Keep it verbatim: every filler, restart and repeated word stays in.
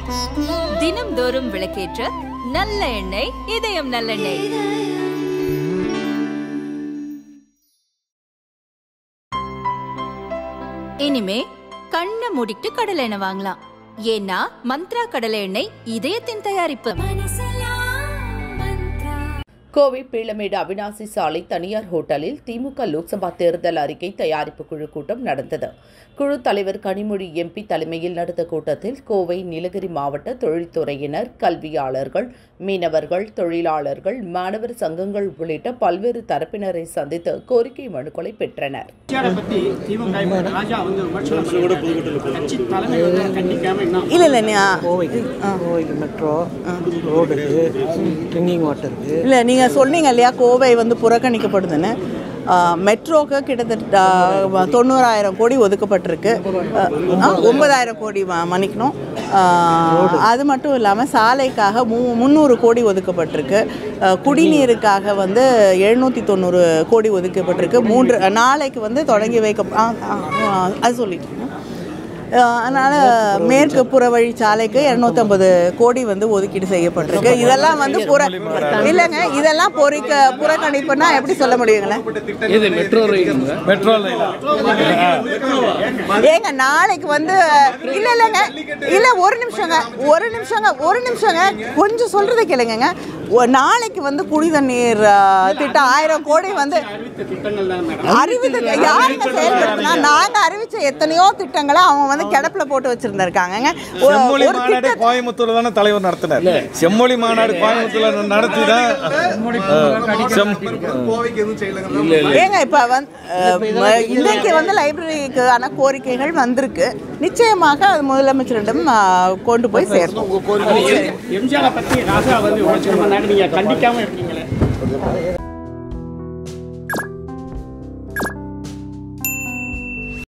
தினம்தோறும் விளக்கேற்ற நல்ல எண்ணெய் இதயம் நல்லெண்ணெய். இனிமே கண்ணை மூடிட்டு கடலை எண்ணெய் வாங்கலாம். ஏன்னா மந்த்ரா கடலை எண்ணெய் இதயத்தின் தயாரிப்பு. கோவை பீளமேடு அவினாசி சாலை தனியார் ஹோட்டலில் திமுக லோக்சபா தேர்தல் அறிக்கை தயாரிப்பு குழு கூட்டம் நடந்தது. குழு தலைவர் கனிமொழி எம்பி தலைமையில் நடந்த கூட்டத்தில் கோவை நீலகிரி மாவட்ட தொழில்துறையினர், கல்வியாளர்கள், மீனவர்கள், தொழிலாளர்கள், மாணவர் சங்கங்கள் உள்ளிட்ட பல்வேறு தரப்பினரை சந்தித்து கோரிக்கை மனுக்களை பெற்றனர். இல்லை, நீங்கள் சொன்னீங்க இல்லையா கோவை வந்து புறக்கணிக்கப்படுதுன்னு. மெட்ரோக்கு கிட்டத்தட்ட தொண்ணூறாயிரம் கோடி ஒதுக்கப்பட்டிருக்கு. ஒன்பதாயிரம் கோடி மன்னிக்கணும். அது மட்டும் இல்லாமல் சாலைக்காக மூ முந்நூறு கோடி ஒதுக்கப்பட்டிருக்கு. குடிநீருக்காக வந்து எழுநூற்றி தொண்ணூறு கோடி ஒதுக்கப்பட்டிருக்கு. மூன்று நாளைக்கு வந்து தொடங்கி வைக்க அது சொல்லிட்டு அதனால் மேற்கு புறவழி சாலைக்கு இரநூத்தம்பது கோடி வந்து ஒதுக்கீடு செய்யப்பட்டிருக்கு. இதெல்லாம் வந்து புற இல்லைங்க, இதெல்லாம் பொறிக்க புறக்கணிப்புன்னா எப்படி சொல்ல முடியுங்களே? ஏங்க நாளைக்கு வந்து இல்லை இல்லைங்க இல்லை ஒரு நிமிஷங்க ஒரு நிமிஷங்க ஒரு நிமிஷங்க கொஞ்சம் சொல்கிறத கேளுங்க. நாளைக்கு வந்து குடி தண்ணீர் திட்டம் ஆயிரம் கோடி வந்து அறிவித்து யாருங்க செயல்படுத்தினா? நாங்கள் அறிவித்த எத்தனையோ திட்டங்களை அவங்க வந்து கிடப்புல போட்டு வச்சிருந்திருக்காங்க. கோயம்புத்தூர் தானே தலைவர் நடத்தினார். செம்மொழி மாநாடு கோயம்புத்தூர்ல நடத்தி தான். ஏங்க இப்ப வந்து இன்னைக்கு வந்து லைப்ரரிக்கான கோரிக்கைகள் வந்திருக்கு. நிச்சயமாக அது முதலமைச்சரிடம் கொண்டு போய் சேர்க்கும்.